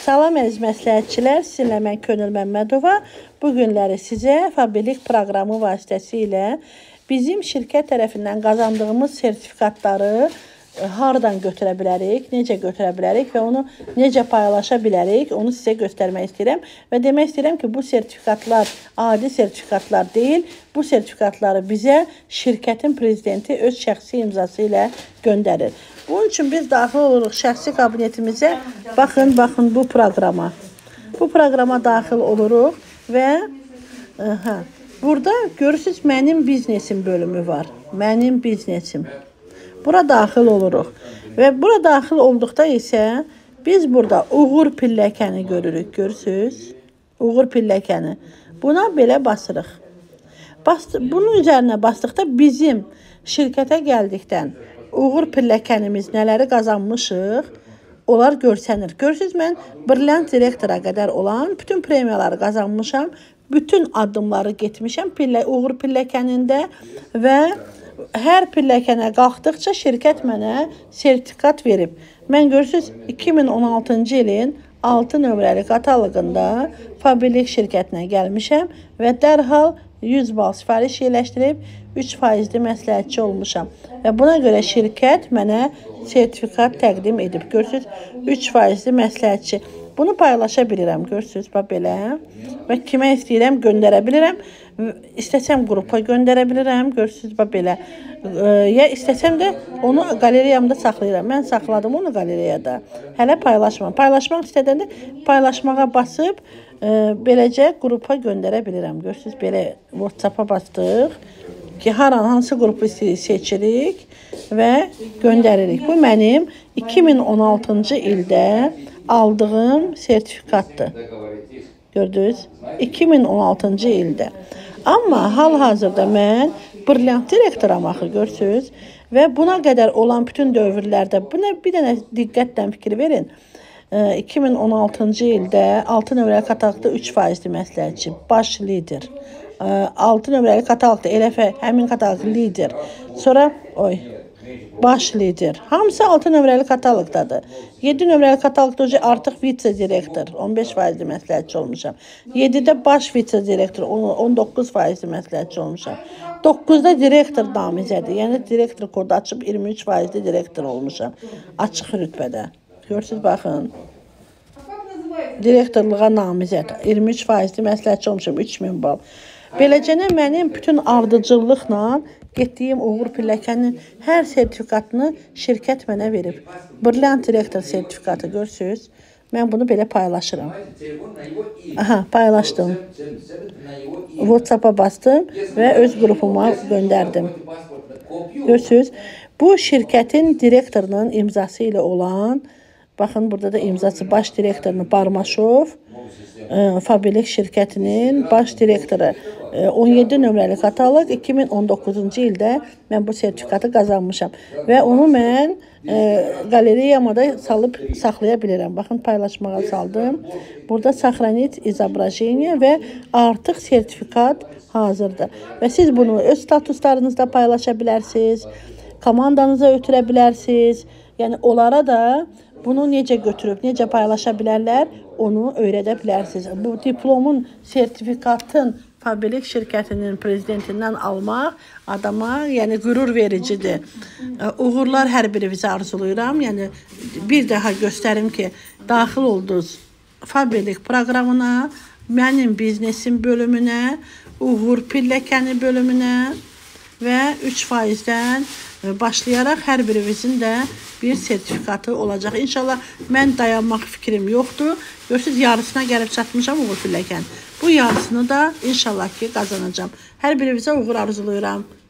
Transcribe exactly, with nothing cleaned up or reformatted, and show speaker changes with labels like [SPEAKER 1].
[SPEAKER 1] Salam əziz məsləhətçilər, sizinlə mən Könül Məmmədova. Bu günləri sizə Fabrik proqramı vasitəsilə bizim şirkət tərəfindən qazandığımız sertifikatları hardan götürə bilərik, necə götürə bilərik və onu necə paylaşa bilərik, onu sizə göstərmək istəyirəm. Və demək istəyirəm ki, bu sertifikatlar adi sertifikatlar deyil, bu sertifikatları bizə şirkətin prezidenti öz şəxsi imzası ilə göndərir. Bunun üçün biz daxil oluruq şəxsi kabinetimizə. Baxın, baxın bu proqrama. Bu proqrama daxil oluruq və aha, burada görürsünüz mənim biznesim bölümü var. Mənim biznesim. Bura daxil oluruq. Və bura daxil olduqda isə biz burada uğur pilləkəni görürük. Görürsünüz? Uğur pilləkəni. Buna belə basırıq. Bas, bunun üzərinə basdıqda bizim şirkətə gəldikdən uğur pilləkənimiz nələri qazanmışıq, onlar görsənir. Görürsünüz, mən Brilliant direktora qədər olan bütün premiyaları qazanmışam. Bütün addımları getmişəm pillə, uğur pilləkənində və hər pilləkənə qalxdıqca şirkət mənə sertifikat verib. Mən görürsünüz, iki min on altıncı ilin altı nömrəli kataloqunda Fabrik şirkətinə gəlmişəm və dərhal yüz bal sifariş yerləşdirib üç faizli məsləhətçi olmuşam. Və buna görə şirkət mənə sertifikat təqdim edib. Görürsünüz, üç faizli məsləhətçi. Bunu paylaşa bilirəm, görürsünüz, belə. Və kimə istəyirəm, göndərə bilirəm. İstəsəm qrupa göndərə bilirəm, görürsünüz, belə. Ya istəsəm də onu qalereyamda saxlayıram. Mən saxladım onu qalereyada. Hələ paylaşmam. Paylaşmaq istədəndə paylaşmağa basıb beləcə qrupa göndərə bilirəm. Görürsünüz, belə WhatsApp-a bastıq ki, hər an hansı qrupu seçirik və göndəririk. Bu mənim iki min on altıncı ildə aldığım sertifikatdır. Gördünüz? iki min on altıncı ildə. Amma hal-hazırda mən Brilliant direktoram axı, görürsünüz. Və buna qədər olan bütün dövrlərdə, buna bir dənə diqqətlə fikir verin. iki min on altıncı ildə altı nömrəli kataloqda üç faizli məsləhətçi, baş lider. altı nömrəli kataloqda elə həmin kataloq lider. Sonra, oy, baş lider. Hamısı altı nömrəli kataloqdadır. yeddi nömrəli kataloqda artıq vitse direktor, on beş faizli məsləhətçi olmuşam. yeddidə baş vitse direktor, on doqquz faizli məsləhətçi olmuşam. doqquzda direktor namizədir. Yəni direktor kodu açıb iyirmi üç faizli direktor olmuşam. Açıq rütbədə. Görürsünüz, baxın. Direktorluğa namizəd. iyirmi üç faizli məsləhətçi olmuşam, üç min bal. Beləcənə mənim bütün ardıcıllıqla getdiyim uğur pilləkənin hər sertifikatını şirkət mənə verib. Brilliant direktor sertifikatı, görürsünüz. Mən bunu belə paylaşıram. Aha, paylaşdım. WhatsApp-a bastım və öz qrupuma göndərdim. Görürsünüz, bu şirkətin direktorunun imzası ilə olan, baxın, burada da imzası baş direktorunun Barmaşov, Fabrik şirkətinin baş direktoru. on yeddi nömrəli kataloq iki min on doqquzuncu ildə mən bu sertifikatı qazanmışam. Və onu mən e, qalereyamada salıb saxlaya bilirəm. Baxın, paylaşmağa saldım. Burada saxranit izobrajeniya və artıq sertifikat hazırdır. Və siz bunu öz statuslarınızda paylaşa bilərsiniz, komandanıza ötürə bilərsiniz. Yəni, onlara da bunu necə götürüb, necə paylaşa bilərlər, onu öyrədə bilərsiniz. Bu diplomun, sertifikatın Fabrik şirkətinin prezidentindən almaq adama, yəni qürur vericidir. Uğurlar hər birinizə arzulayıram. Yəni, bir daha göstərim ki, daxil oldunuz Fabrik proqramına, mənim biznesim bölümünə, uğur pilləkəni bölümünə və üç faizdən başlayaraq hər birinizin də bir sertifikatı olacaq. İnşallah mən dayanmaq fikrim yoxdur. Görürsünüz, yarısına gəlib çatmışam uğur pilləkən. Bu yarısını da inşallah ki qazanacağım. Hər birinizə uğur arzulayıram.